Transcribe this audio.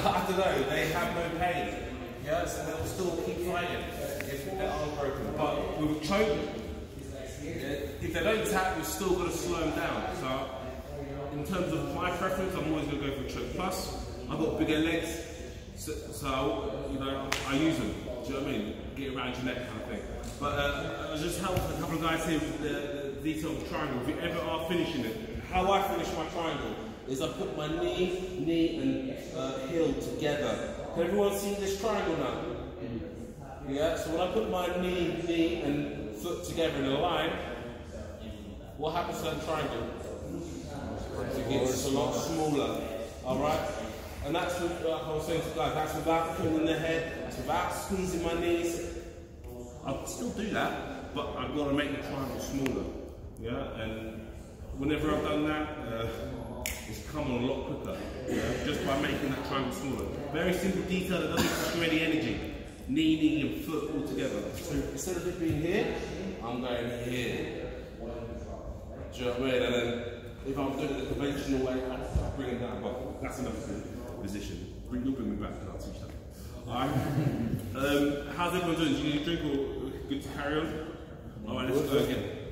I don't know, they have no pain. Yeah, so they'll still keep fighting if their arm's broken. But with a choke, if they don't tap, you've still got to slow them down. So, in terms of my preference, I'm always going to go for a choke. Plus, I've got bigger legs, so you know, I use them. Do you know what I mean? Get around your neck kind of thing. But I just helped a couple of guys here with the detail of the triangle. If you ever are finishing it, how I finish my triangle is I put my knee and heel together. Can everyone see this triangle now? Yeah, so when I put my knee and foot together in a line, what happens to that triangle? It gets a lot smaller, alright? And that's what like I was saying to guys, that's without pulling the head, that's without squeezing my knees. I can still do that, but I've got to make the triangle smaller. Yeah, and whenever I've done that, it's come on a lot quicker, just by making that triangle smaller. Very simple detail that doesn't consume any energy. Knee and foot all together. So instead of it being here, I'm going here. Do you know what I mean? And then if I'm doing it the conventional way, I'll bring it down. But that's another position. You'll bring me back and I'll teach that. Alright. How's everyone doing? Do you need a drink or good to carry on? Alright, let's go again.